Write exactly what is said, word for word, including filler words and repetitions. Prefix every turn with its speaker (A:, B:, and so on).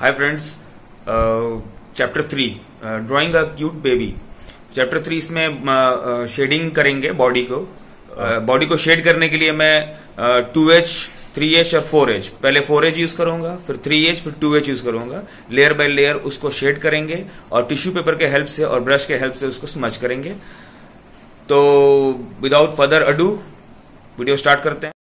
A: Hi friends, chapter three drawing a cute baby. Chapter three इसमें shading uh, करेंगे body को। Body uh, को shade करने के लिए मैं टू एच, थ्री एच और फोर एच, पहले फोर एच यूज करूंगा, फिर थ्री एच, फिर टू एच यूज करूंगा। लेयर बाय लेयर उसको शेड करेंगे और टिश्यू पेपर के हेल्प से और ब्रश के हेल्प से उसको स्मच करेंगे। तो without further ado video start करते हैं।